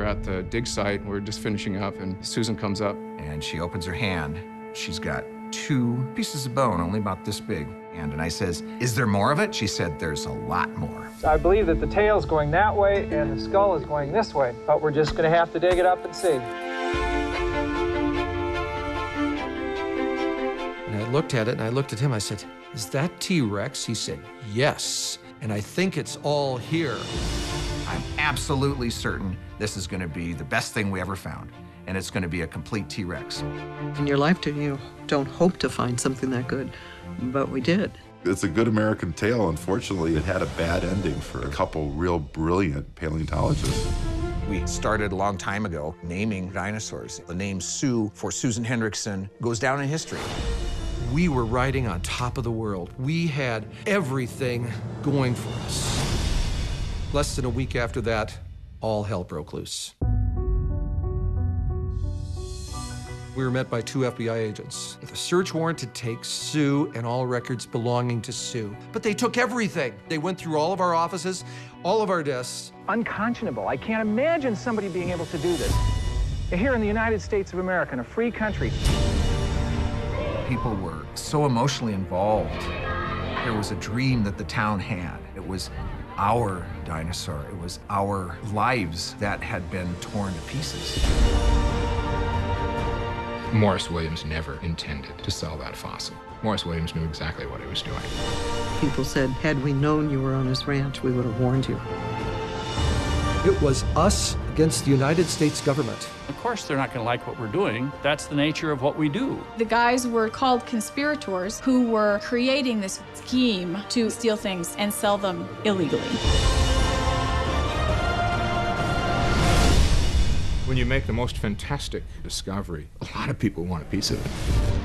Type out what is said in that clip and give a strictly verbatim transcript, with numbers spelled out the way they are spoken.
we're at the dig site, we're just finishing up, and Susan comes up. And she opens her hand. She's got two pieces of bone, only about this big. And, and I says, is there more of it? She said, there's a lot more. I believe that the tail's going that way and the skull is going this way, but we're just going to have to dig it up and see. And I looked at it, and I looked at him, I said, is that T-Rex? He said, yes, and I think it's all here. I'm absolutely certain this is going to be the best thing we ever found, and it's going to be a complete T-Rex. In your lifetime, you don't hope to find something that good, but we did. It's a good American tale. Unfortunately, it had a bad ending for a couple real brilliant paleontologists. We started a long time ago naming dinosaurs. The name Sue for Susan Hendrickson goes down in history. We were riding on top of the world. We had everything going for us. Less than a week after that, all hell broke loose. We were met by two F B I agents with a search warrant to take Sue and all records belonging to Sue. But they took everything. They went through all of our offices, all of our desks. Unconscionable. I can't imagine somebody being able to do this. Here in the United States of America, in a free country. People were so emotionally involved. There was a dream that the town had. It was our dinosaur. It was our lives that had been torn to pieces. Morris Williams never intended to sell that fossil. Morris Williams knew exactly what he was doing. People said, had we known you were on his ranch, we would have warned you. It was us against the United States government. Of course they're not going to like what we're doing. That's the nature of what we do. The guys were called conspirators who were creating this scheme to steal things and sell them illegally. When you make the most fantastic discovery, a lot of people want a piece of it.